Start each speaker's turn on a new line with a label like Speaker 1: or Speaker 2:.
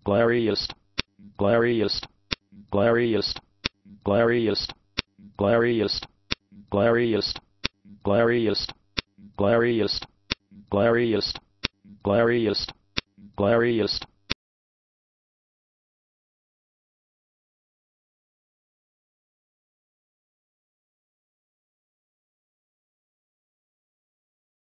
Speaker 1: glairiest, glairiest, glairiest, glairiest, glairiest, glairiest, glairiest, glairiest, glairiest, glairiest, glairiest,